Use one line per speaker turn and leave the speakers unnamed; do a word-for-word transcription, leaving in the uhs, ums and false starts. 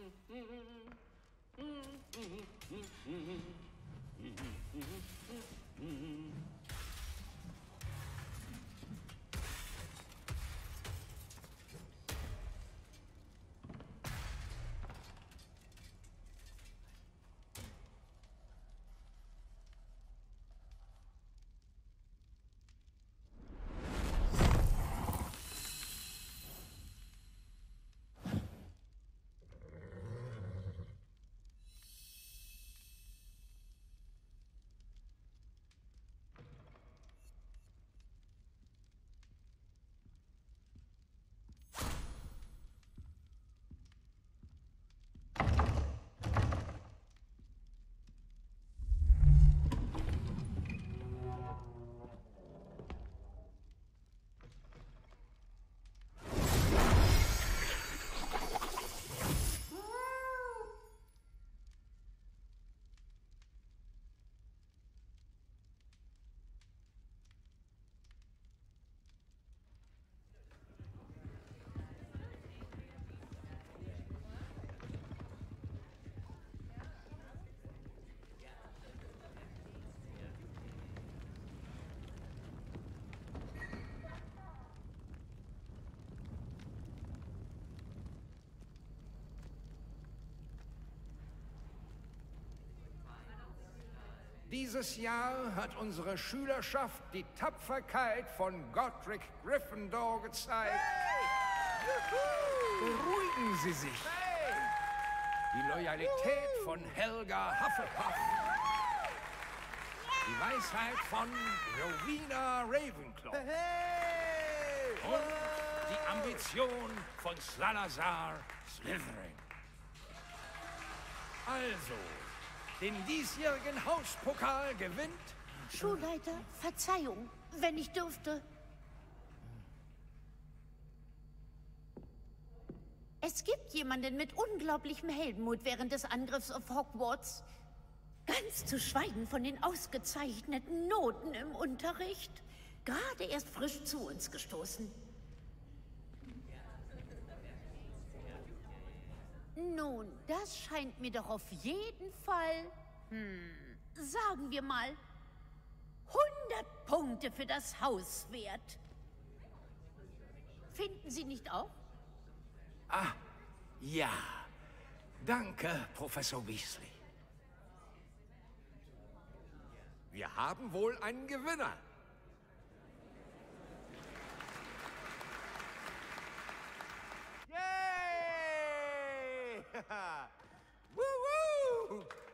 Dieses Jahr hat unsere Schülerschaft die Tapferkeit von Godric Gryffindor gezeigt. Hey! Beruhigen Sie sich. Hey! Die Loyalität von Helga Hufflepuff. Die Weisheit von Rowena Ravenclaw.
Hey!
Und die Ambition von Salazar Slytherin. Also, den diesjährigen Hauspokal gewinnt...
Schulleiter, Verzeihung, wenn ich dürfte. Es gibt jemanden mit unglaublichem Heldenmut während des Angriffs auf Hogwarts. Ganz zu schweigen von den ausgezeichneten Noten im Unterricht. Gerade erst frisch zu uns gestoßen. Nun, das scheint mir doch auf jeden Fall, hm, sagen wir mal, hundert Punkte für das Haus wert. Finden Sie nicht auch?
Ah, ja. Danke, Professor Weasley. Wir haben wohl einen Gewinner.
Woo woo!